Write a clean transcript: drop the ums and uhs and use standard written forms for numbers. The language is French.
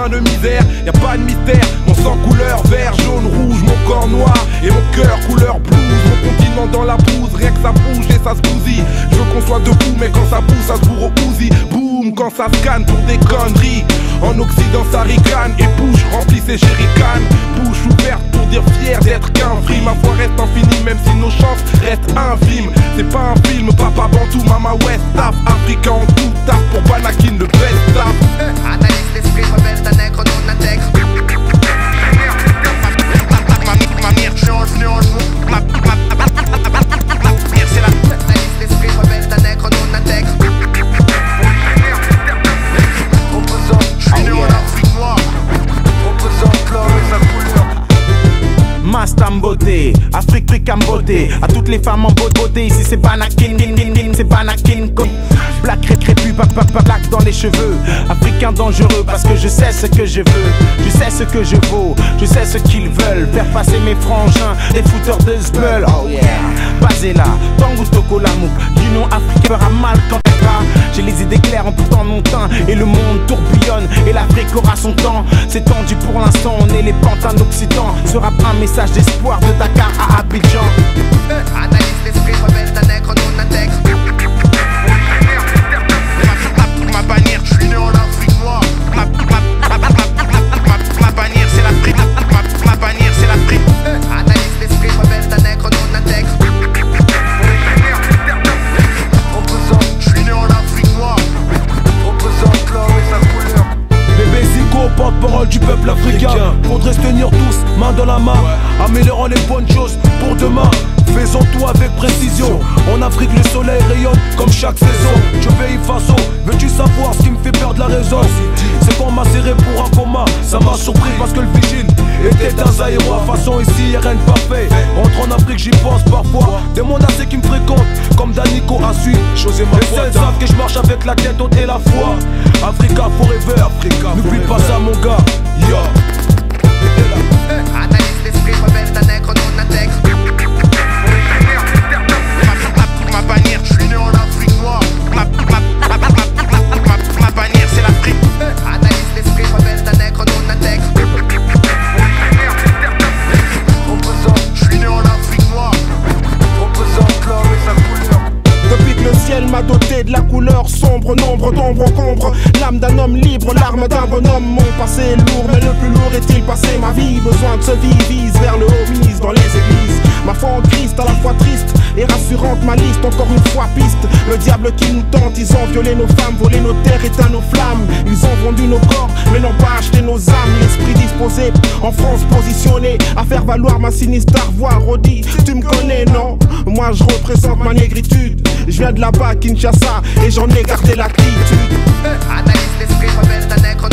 plein de misère, y a pas de mystère. Mon sang couleur vert, jaune, rouge, mon corps noir et mon cœur couleur blues. Mon continent dans la bouse, rien que ça bouge et ça se bousille. Je veux qu'on soit debout, mais quand ça pousse, ça se bourre au Uzi. Boum, quand ça scanne pour des conneries. En Occident ça ricane et push remplit ses jerrycans. Bouche ouverte pour dire fier d'être qu'un free. Ma foi reste infinie même si nos chances restent infimes. C'est pas un film, papa Bantou, mama West Taf. Africain en tout taf pour Banakin le best taf. Analyse l'esprit rebelle d'un nègre non intègre. Ma mère change, ma mère c'est la. Analyse l'esprit rebelle d'un nègre non intègre. Mastam beauté, Afrique en beauté. À toutes les femmes en beauté, ici c'est Banakin, c'est Banakin. Black crépus, black dans les cheveux. Africain dangereux parce que je sais ce que je veux. Je sais ce que je vaux, je sais ce qu'ils veulent. Faire passer mes frangins, des fouteurs de zbeul. Oh yeah, basé là, Tango Toko Lamouk. L'Union africaine fera mal quand elle va. J'ai les idées claires en portant mon teint. Et le monde tourbillonne et l'Afrique aura son temps. C'est tendu pour l'instant, on est les pantins occidentaux. Ce rap un message d'espoir de Dakar à Abidjan. Analyse l'esprit rebelle d'un nègre non intègre. Ma bannière, je suis né en Afrique noire. Ma bannière c'est l'Afrique. Ma bannière c'est l'Afrique. Analyse l'esprit rebelle d'un nègre non intègre. Je suis né en Afrique noire. Représente l'or et sa couleur. Bébé Zico, porte-parole du peuple africain. Faudrait se tenir tous, main dans la main. Améliorant les bonnes choses pour demain. Faisons tout avec précision. En Afrique le soleil rayonne comme chaque saison. Je vais y façon, veux-tu savoir ce qui me fait perdre la raison? C'est qu'on m'a serré pour un coma. Ça m'a surpris parce que le vigile était un Zaïrois. Façon ici y'a rien de parfait. Rentre en Afrique j'y pense parfois. Des mondes assez qui me fréquentent comme Danico a su. Les seuls savent que je marche avec la tête haute et la foi. Africa forever, Africa. N'oublie pas ça mon gars. Yo. Analyse l'esprit rebelle d'un nègre non intègre. Ma bannière, je suis né en Afrique noire. Ma bannière c'est l'Afrique. Analyse l'esprit rebelle d'un nègre non intègre. Je suis né en Afrique noire. Représente l'or et sa couleur. Depuis que le ciel m'a doté de la couleur sombre, nombre d'ombres encombre l'âme d'un homme libre, l'arme d'un bonhomme. Mon passé est lourd, mais le plus lourd est-il passé? Ma vie, besoin de se vise vers le haut, mise dans les églises. Ma foi en Christ, à la fois triste et rassurante, ma liste encore une fois piste. Le diable qui nous tente, ils ont violé nos femmes, volé nos terres, éteint nos flammes. Ils ont vendu nos corps, mais n'ont pas acheté nos âmes. L'esprit disposé, en France positionné, à faire valoir ma sinistre voix. Rodi, tu me connais, non? Moi je représente ma négritude. Je viens de là-bas, Kinshasa, et j'en ai gardé l'attitude. Analyse l'esprit rebelle d'un nègre